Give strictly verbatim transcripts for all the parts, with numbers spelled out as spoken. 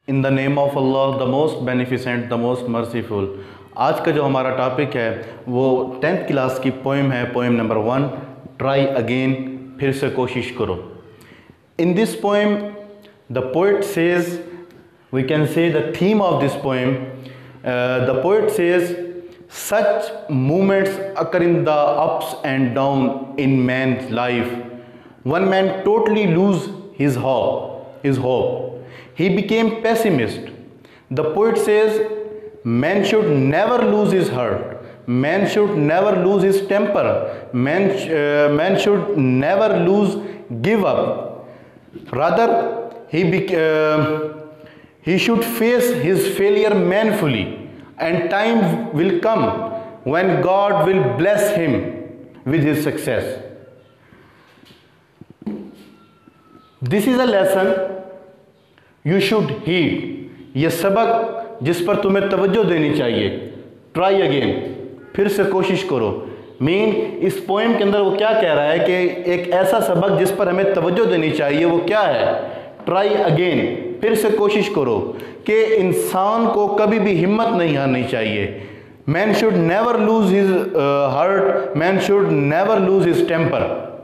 In the name of Allah the most beneficent the most merciful. आज का जो हमारा टॉपिक है वो टेंथ क्लास की पोएम है, poem number one, try again, फिर से कोशिश करो। In this poem the poet says, we can say the theme of this poem, the poet says such moments occur in the ups and down in man's life. One man totally lose his hope, his hope. He became pessimist. The poet says, man should never lose his heart. Man should never lose his temper. Man, uh, man should never lose, give up. Rather, he, bec- uh, he should face his failure manfully. And time will come when God will bless him with his success. This is a lesson you should heed. ये सबक जिस पर तुम्हें तवज्जो देनी चाहिए। Try again, फिर से कोशिश करो। मीन इस पोएम के अंदर वो क्या कह रहा है कि एक ऐसा सबक जिस पर हमें तवज्जो देनी चाहिए, वो क्या है? ट्राई अगेन, फिर से कोशिश करो कि इंसान को कभी भी हिम्मत नहीं हारनी चाहिए। Man should never lose his heart, man should never lose his temper.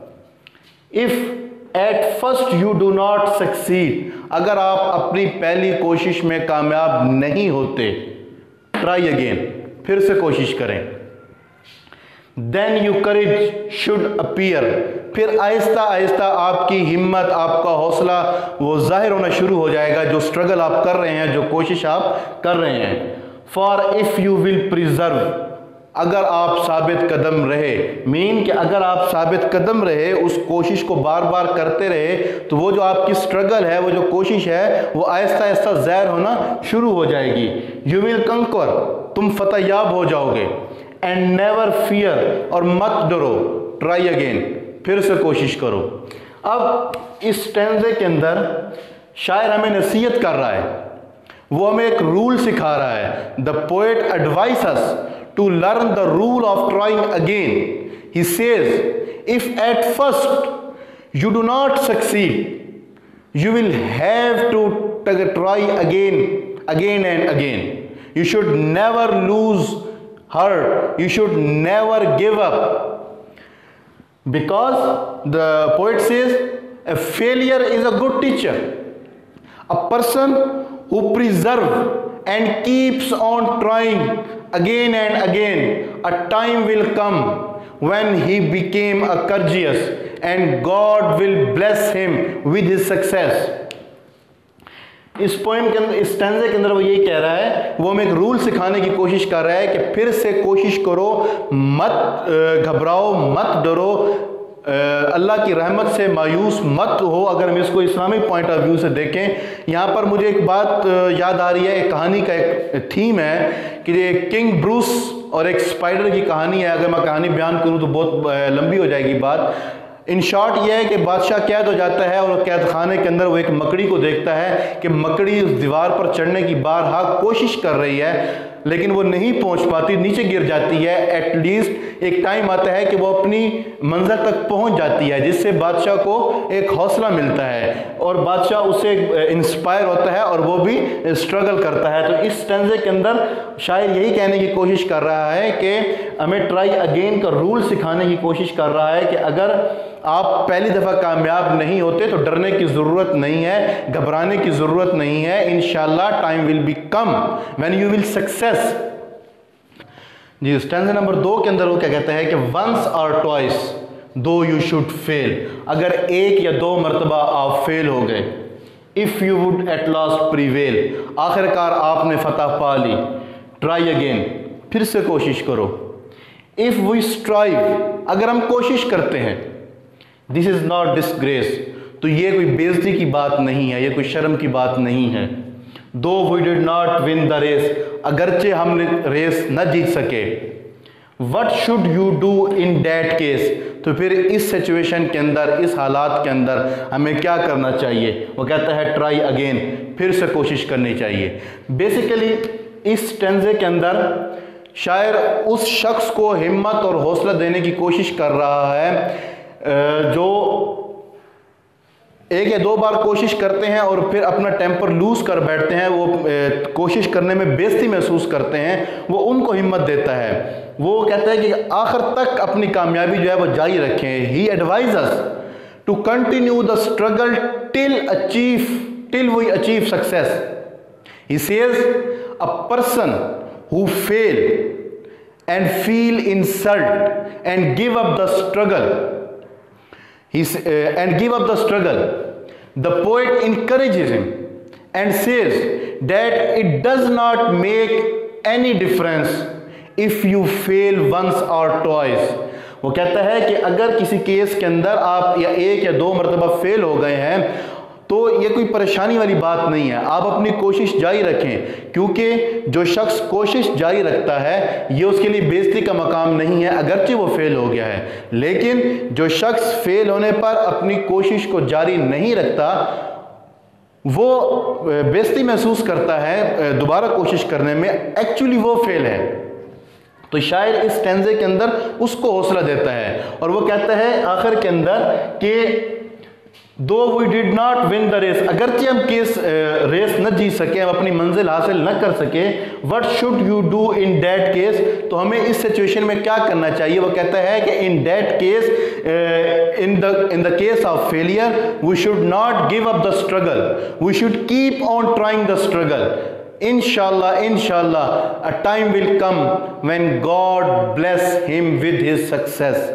If at first you do not succeed, अगर आप अपनी पहली कोशिश में कामयाब नहीं होते, ट्राई अगेन, फिर से कोशिश करें। Then you courage should appear, फिर आहिस्ता आहिस्ता आपकी हिम्मत, आपका हौसला वो जाहिर होना शुरू हो जाएगा, जो स्ट्रगल आप कर रहे हैं, जो कोशिश आप कर रहे हैं। For if you will preserve, अगर आप साबित कदम रहे, मीन कि अगर आप साबित कदम रहे, उस कोशिश को बार बार करते रहे, तो वो जो आपकी स्ट्रगल है, वो जो कोशिश है, वो आहिस्ता आहिस्ता ज़ाहिर होना शुरू हो जाएगी। यू विल कंकर, तुम फतेहयाब हो जाओगे। एंड नेवर फियर, और मत डरो। ट्राई अगेन, फिर से कोशिश करो। अब इस स्टैंजे के अंदर शायर हमें नसीहत कर रहा है, वो हमें एक रूल सिखा रहा है। The poet advise us to learn the rule of trying again. He says if at first you do not succeed, you will have to try again again and again. You should never lose heart, you should never give up, because the poet says a failure is a good teacher. A person who preserves and keeps on trying again and again, a time will come when he became a courageous and God will bless him with his success. इस poem के अंदर, इस स्टैंजे के अंदर वो यही कह रहा है, वो हमें एक रूल सिखाने की कोशिश कर रहा है कि फिर से कोशिश करो, मत घबराओ, मत डरो, अल्लाह की रहमत से मायूस मत हो। अगर हम इसको इस्लामी पॉइंट ऑफ व्यू से देखें, यहाँ पर मुझे एक बात याद आ रही है, एक कहानी का एक थीम है कि ये किंग ब्रूस और एक स्पाइडर की कहानी है। अगर मैं कहानी बयान करूँ तो बहुत लंबी हो जाएगी बात। इन शॉर्ट यह है कि बादशाह कैद हो जाता है और कैद खाने के अंदर वो एक मकड़ी को देखता है कि मकड़ी उस दीवार पर चढ़ने की बारहा कोशिश कर रही है, लेकिन वो नहीं पहुंच पाती, नीचे गिर जाती है। एटलीस्ट एक टाइम आता है कि वो अपनी मंजिल तक पहुंच जाती है, जिससे बादशाह को एक हौसला मिलता है और बादशाह उससे इंस्पायर होता है और वो भी स्ट्रगल करता है। तो इस स्टैंजे के अंदर शायर यही कहने की कोशिश कर रहा है कि हमें ट्राई अगेन का रूल सिखाने की कोशिश कर रहा है कि अगर आप पहली दफ़ा कामयाब नहीं होते तो डरने की ज़रूरत नहीं है, घबराने की ज़रूरत नहीं है। इंशाल्लाह time will be come when you will success. जी, स्टैंजा नंबर दो के अंदर वो क्या कहता है कि वंस और ट्वाइस दो यू शुड फेल, अगर एक या दो मरतबा आप फेल हो गए, if you would at last prevail, आखिरकार आपने फतह पा ली। ट्राई अगेन, फिर से कोशिश करो। इफ़ वी स्ट्राइव, अगर हम कोशिश करते हैं, दिस इज़ नॉट डिसग्रेस, तो ये कोई बेइज्जती की बात नहीं है, ये कोई शर्म की बात नहीं है। Though we did not win the race, अगरचे हमने रेस न जीत सके। What should you do in that case, तो फिर इस सिचुएशन के अंदर, इस हालात के अंदर हमें क्या करना चाहिए? वो कहता है ट्राई अगेन, फिर से कोशिश करनी चाहिए। बेसिकली इस स्टैंजे के अंदर शायर उस शख्स को हिम्मत और हौसला देने की कोशिश कर रहा है जो एक या दो बार कोशिश करते हैं और फिर अपना टेम्पर लूज कर बैठते हैं, वो ए, कोशिश करने में बेइज्जती महसूस करते हैं, वो उनको हिम्मत देता है। वो कहता है कि आखिर तक अपनी कामयाबी जो है वो जारी रखें। He advises to continue the struggle till achieve till we achieve success. He says a person who fail and feel insult and give up the struggle He, uh, and give up the struggle. The poet encourages him and says that it does not make any difference if you fail once or twice. वो कहता है कि अगर किसी case के अंदर आप या एक या दो मरतबा फेल हो गए हैं तो ये कोई परेशानी वाली बात नहीं है, आप अपनी कोशिश जारी रखें, क्योंकि जो शख्स कोशिश जारी रखता है ये उसके लिए बेइज्जती का मकाम नहीं है अगरचे वो फेल हो गया है। लेकिन जो शख्स फेल होने पर अपनी कोशिश को जारी नहीं रखता वो बेइज्जती महसूस करता है दोबारा कोशिश करने में, एक्चुअली वो फेल है। तो शायर इस स्टैंजे के अंदर उसको हौसला देता है और वो कहता है आखिर के अंदर कि though we did not win the race, अगरचे हम केस रेस न जीत सके, हम अपनी मंजिल हासिल न कर सके, what should you do in that case, तो हमें इस सिचुएशन में क्या करना चाहिए। वो कहता है कि in that case in the in the case of failure we should not give up the struggle, we should keep on trying the struggle. इंशाल्लाह इंशाल्लाह a time will come when God bless him with his success.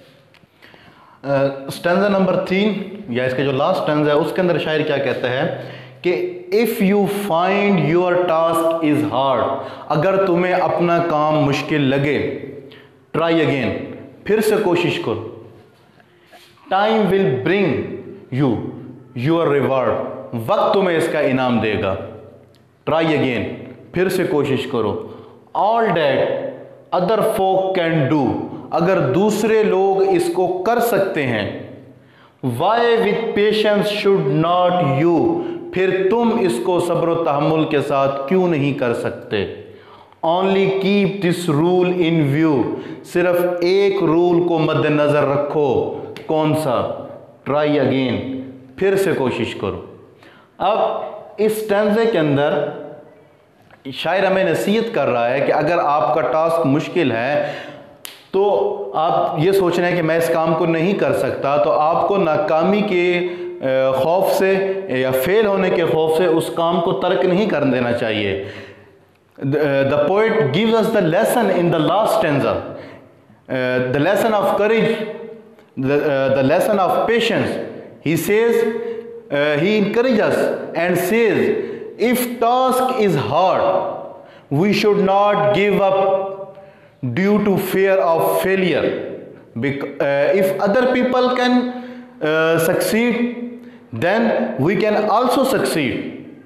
Stanza number तीन या इसके जो last stanza है उसके अंदर शायर क्या कहता है कि if you find your task is hard, अगर तुम्हें अपना काम मुश्किल लगे, ट्राई अगेन, फिर से कोशिश करो, time will bring you your reward, वक्त तुम्हें इसका इनाम देगा, ट्राई अगेन, फिर से कोशिश करो। All that other folk can do, अगर दूसरे लोग इसको कर सकते हैं, why with patience should not you, फिर तुम इसको सब्र व तहम्मुल के साथ क्यों नहीं कर सकते। Only keep this rule in view, सिर्फ एक रूल को मद्देनजर रखो, कौन सा, ट्राई अगेन, फिर से कोशिश करो। अब इस स्टैंजे के अंदर शायर हमें नसीहत कर रहा है कि अगर आपका टास्क मुश्किल है तो आप ये सोच रहे हैं कि मैं इस काम को नहीं कर सकता, तो आपको नाकामी के खौफ से या फेल होने के खौफ से उस काम को तर्क नहीं कर देना चाहिए। The poet gives us the lesson in the last stanza, the lesson of courage, the lesson of patience. He says, he encourages and says, if task is hard we should not give up due to fear of failure. Because, uh, if other people can uh, succeed, then we can also succeed.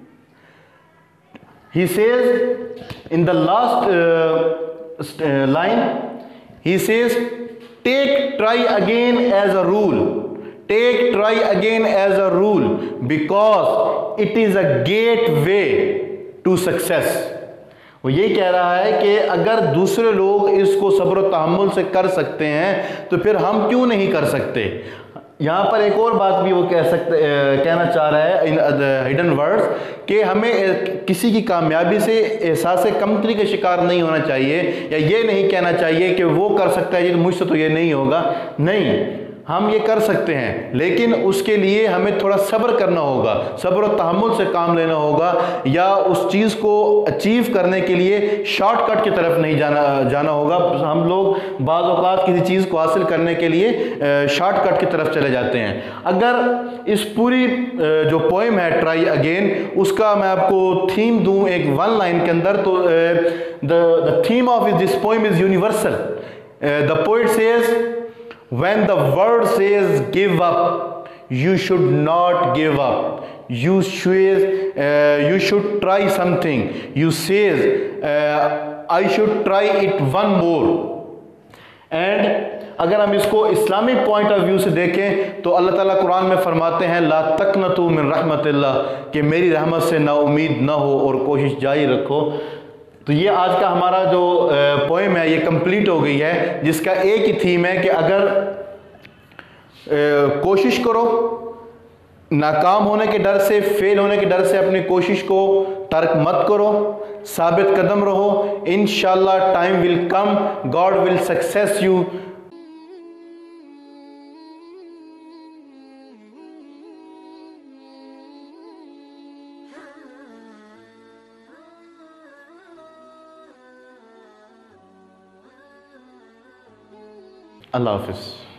He says in the last uh, uh, line, he says, take try again as a rule. Take try again as a rule because it is a gateway to success. वो ये कह रहा है कि अगर दूसरे लोग इसको सब्र तहम्मुल से कर सकते हैं तो फिर हम क्यों नहीं कर सकते। यहाँ पर एक और बात भी वो कह सकते कहना चाह रहा है इन हिडन वर्ड्स कि हमें किसी की कामयाबी से एहसास कमतरी का शिकार नहीं होना चाहिए, या ये नहीं कहना चाहिए कि वो कर सकता है ये मुझसे तो ये नहीं होगा। नहीं, हम ये कर सकते हैं, लेकिन उसके लिए हमें थोड़ा सब्र करना होगा, सब्र और तहम्मुल से काम लेना होगा, या उस चीज़ को अचीव करने के लिए शॉर्टकट की तरफ नहीं जाना जाना होगा। हम लोग बाज़ औक़ात किसी चीज़ को हासिल करने के लिए शॉर्टकट की तरफ चले जाते हैं। अगर इस पूरी जो पोएम है ट्राई अगेन, उसका मैं आपको थीम दूं एक वन लाइन के अंदर, तो the theme of this poem is universal. The poet says, when the world says give up, you should not give up. You should uh, you should try something. You says uh, I should try it one more. And अगर हम इसको Islamic point of view से देखें तो अल्लाह ताला कुरान में फरमाते हैं, ला तकनतु मिन रहमतिल्लाह, कि मेरी रहमत से ना उम्मीद ना हो और कोशिश जारी रखो। तो ये आज का हमारा जो पोएम है ये कंप्लीट हो गई है, जिसका एक ही थीम है कि अगर कोशिश करो नाकाम होने के डर से, फेल होने के डर से अपनी कोशिश को तर्क मत करो, साबित कदम रहो। इंशाल्लाह time will come, God will success you. अल्लाह हाफिज़।